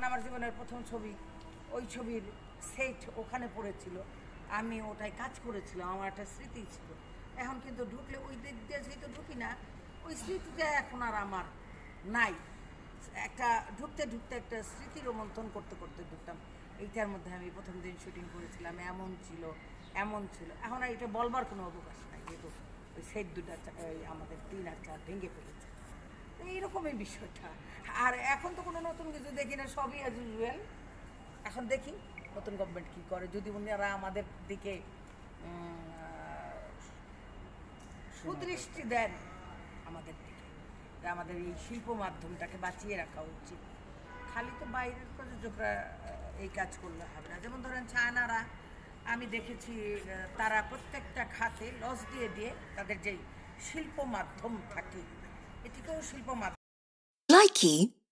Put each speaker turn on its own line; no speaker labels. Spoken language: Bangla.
আমার জীবনের প্রথম ছবি, ওই ছবির সেট ওখানে পড়েছিল, আমি ওটাই কাজ করেছিলাম, আমার একটা স্মৃতি ছিল। এখন কিন্তু ঢুকলে ওই দিক দিয়ে যেহেতু ঢুকি না, ওই স্মৃতিটা এখন আর আমার নাই। একটা ঢুকতে ঢুকতে একটা স্মৃতি রোমন্থন করতে করতে ঢুকতাম। এইটার মধ্যে আমি প্রথম দিন শুটিং করেছিলাম, এমন ছিল এমন ছিল। এখন আর এটা বলবার কোনো অবকাশ নাই, যেহেতু ওই সেট দুটা আমাদের 3 আর 4 ভেঙে ফেলেছে। এইরকমই বিষয়টা। আর এখন তো কোনো নতুন কিছু দেখি না, সবই অ্যাজ ইউজুয়াল। এখন দেখি নতুন গভর্নমেন্ট কী করে, যদি ওনারা আমাদের দিকে সুদৃষ্টি দেন আমাদের দিকে, যে আমাদের এই শিল্প মাধ্যমটাকে বাঁচিয়ে রাখা উচিত। খালি তো বাইরের প্রযোজকরা এই কাজ করলে হবে না। যেমন ধরেন চায়নারা, আমি দেখেছি তারা প্রত্যেকটা খাতে লস দিয়ে দিয়ে তাদের যেই শিল্প মাধ্যম থাকে, এটিকেও শিল্প মাধ্যম।
Likey